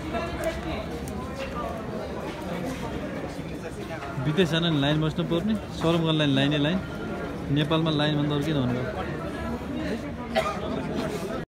विदेश जान लाइन बस्नु पर्ने, शरम गर्न लाइन, नेपालमा लाइन भन्दा अरु किन भन्नु।